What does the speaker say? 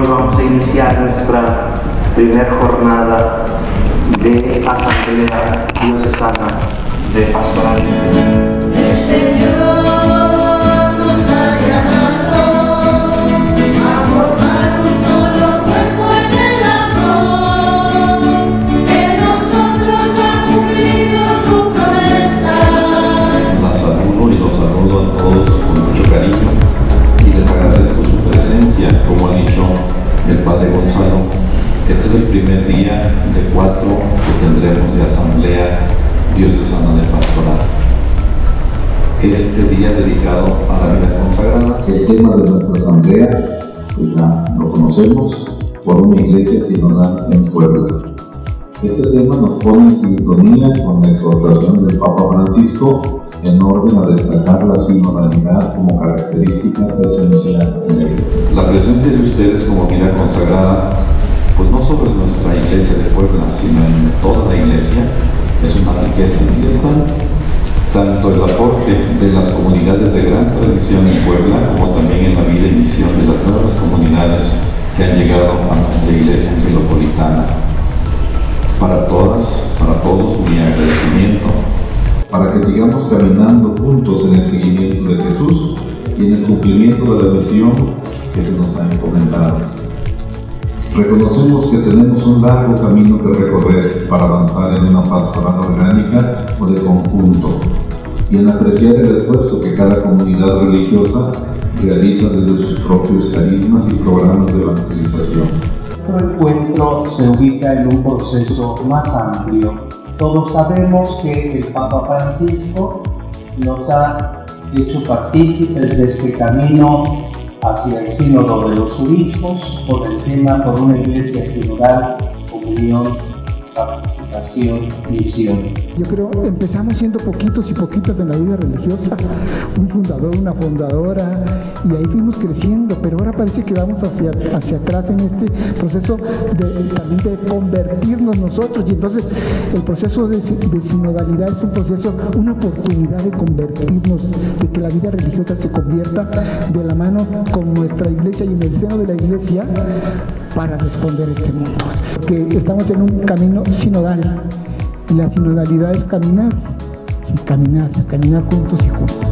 hoy vamos a iniciar nuestra primera jornada de Asamblea Diocesana de Pastoral. El Señor nos ha llamado a formar un solo cuerpo en el amor, en nosotros ha cumplido su promesa. La saludo y los saludo a todos con mucho cariño y les agradezco su presencia, como ha dicho el Padre Gonzalo. Este es el primer día de 4 que tendremos de Asamblea Diocesana de Pastoral. Este día dedicado a la vida consagrada. El tema de nuestra asamblea, pues ya lo conocemos, por una iglesia sinodal en Puebla. Este tema nos pone en sintonía con la exhortación del Papa Francisco en orden a destacar la sinodalidad como característica esencial de la iglesia. La presencia de ustedes como vida consagrada, pues no solo en nuestra iglesia de Puebla, sino en toda la iglesia, es una riqueza. Y están tanto el aporte de las comunidades de gran tradición en Puebla, como también en la vida y misión de las nuevas comunidades que han llegado a nuestra iglesia angelopolitana. Para todas, para todos, mi agradecimiento, para que sigamos caminando juntos en el seguimiento de Jesús y en el cumplimiento de la misión que se nos ha encomendado. Reconocemos que tenemos un largo camino que recorrer para avanzar en una pastoral orgánica o de conjunto y en apreciar el esfuerzo que cada comunidad religiosa realiza desde sus propios carismas y programas de evangelización. Nuestro encuentro se ubica en un proceso más amplio. Todos sabemos que el Papa Francisco nos ha hecho partícipes de este camino hacia el sínodo de los obispos por el tema por una iglesia sinodal, comunión, participación, misión. Yo creo que empezamos siendo poquitos y poquitas en la vida religiosa, un fundador, una fundadora, y ahí fuimos creciendo, pero ahora parece que vamos hacia atrás en este proceso también de convertirnos nosotros, y entonces el proceso de sinodalidad es un proceso, una oportunidad de convertirnos, de que la vida religiosa se convierta de la mano con nuestra iglesia y en el seno de la iglesia para responder a este mundo. Porque estamos en un camino sinodal, y la sinodalidad es caminar, sí, caminar juntos y juntos.